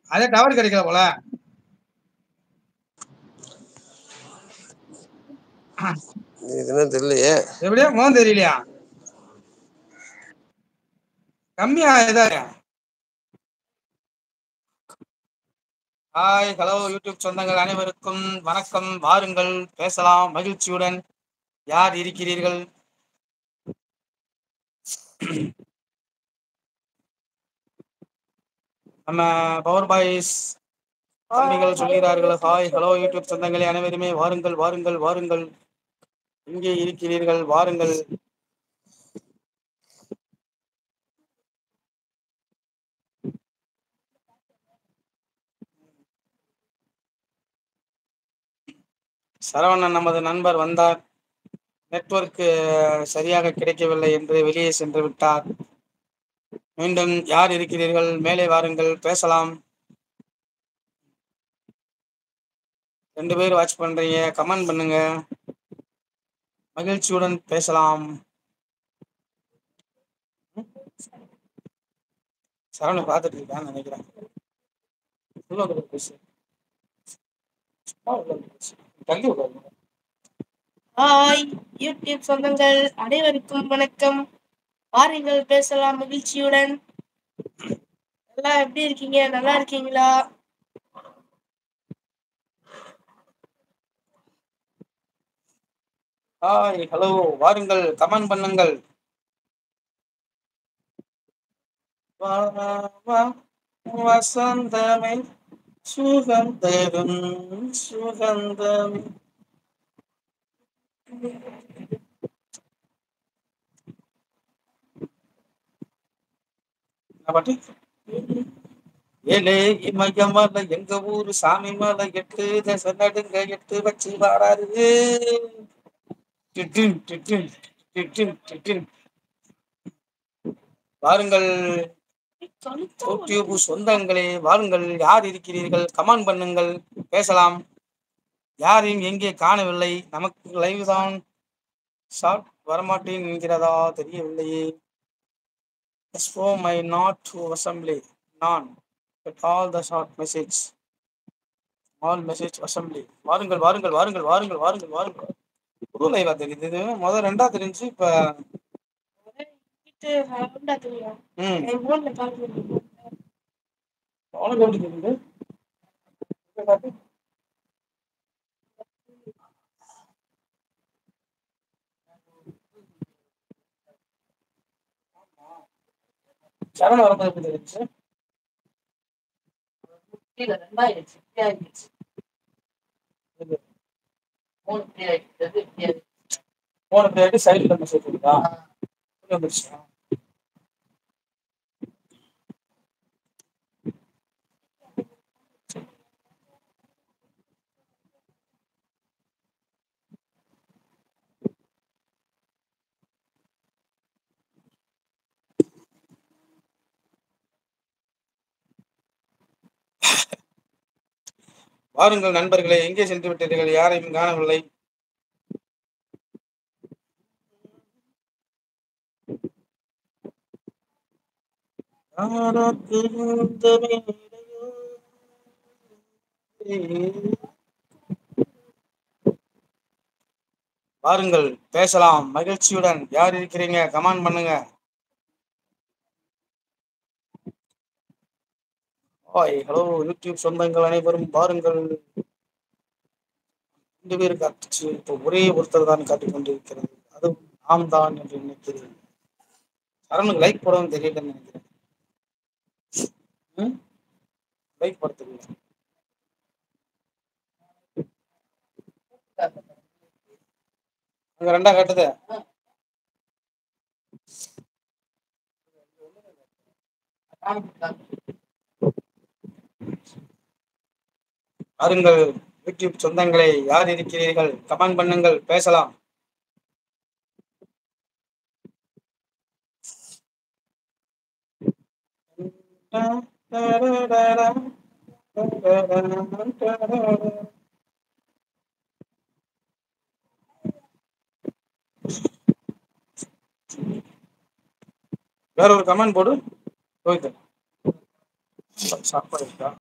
அதே டவர் கிடைக்கல போல. இதுன்னு தெரியலையே. எப்படியா முகம் தெரியலையா? கம்மியா ஏதாவது. ஹாய், ஹலோ யூடியூப் சொந்தங்கள் அனைவருக்கும் வணக்கம். வாருங்கள் பேசலாம் மகிழ்ச்சியுடன். யார் இருக்கிறீர்கள்? நம்ம பவர் பாய்ஸ் தம்பிகள் சொல்கிறார்கள். ஹாய், ஹலோ யூடியூப் சொந்தங்களே அனைவருமே வாருங்கள் வாருங்கள் வாருங்கள். இங்கே இருக்கிறீர்கள், வாருங்கள். சரவணன் நமது நண்பர் வந்தார். நெட்வொர்க் சரியாக கிடைக்கவில்லை என்று வெளியே சென்று விட்டார். மீண்டும் யார் இருக்கிறீர்கள்? மேலே வாருங்கள், பேசலாம். 2 பேர் வாட்ச் பண்றீங்க, கமெண்ட் பண்ணுங்க. மகிழ்ச்சியுடன் பேசலாம். சரவணன் பார்த்துட்டு இருக்கான்னு நினைக்கிறேன். ஹாய் யூடியூப் சொந்தங்கள் அனைவருக்கும் வணக்கம். வாருங்கள் பேசலாம் மகிழ்ச்சியுடன். எல்லாம் எப்படி இருக்கீங்க? நல்லா இருக்கீங்களா? ஹாய், ஹலோ, வாருங்கள், கமெண்ட் பண்ணுங்கள். வசந்தமே சுகந்தரும் சுகந்தம். பாட்டு ஏலே இமயமலை எங்க ஊரு சாமி மலை 8 தசை நடுங்க 8 வச்சு வாராரு. வாருங்கள் யூடியூப் சொந்தங்களே, வாருங்கள். யார் இருக்கிறீர்கள்? கமெண்ட் பண்ணுங்கள், பேசலாம். யாரையும் எங்கே காணவில்லை. நமக்கு லைவ் தான். ஷார்ட் வரமாட்டேன் என்கிறதா தெரியவில்லையே. for my not to assembly நான் but all the short message all message assembly. வாருங்கள் வாருங்கள் வாருங்கள் வாருங்கள் வாருங்கள் வாருங்கள். புது லைவா தெரியுது. இது முதல் 2ஆ தெரிஞ்சு இப்ப உனக்கு எப்படி தெரியுது? சரண வரும்போது எப்படி தெரிஞ்சு? போன பிளேட்டு சைடுல மெசேஜ் இருக்கா? வந்துருச்சு. வாருங்கள் நண்பர்களே, எங்கே சென்று விட்டீர்கள்? யாரையும் காணவில்லை. வாருங்கள் பேசலாம் மகிழ்ச்சியுடன். யார் இருக்கிறீங்க? கமெண்ட் பண்ணுங்க. ஹாய், ஹலோ யூடியூப் சொந்தங்கள் அனைவரும் வாருங்கள். 2 பேர் காட்டுச்சு. இப்போ ஒரே ஒருத்தர் தான் காட்டிக் கொண்டிருக்கிறது. அதுவும் நாம் தான் என்று நினைக்கிறேன். சரணுக்கு லைக் போடவும் தெரியலன்னு நினைக்கிறேன். லைக் போட தெரியல. அங்க 2ஆ காட்டுது. வாருங்கள் யூடியூப் சொந்தங்களே, யார் இருக்கிறீர்கள்? கமெண்ட் பண்ணுங்கள், பேசலாம். வேற ஒரு கமெண்ட் போடு. போயிட்டு சாப்பாடு இருக்கா?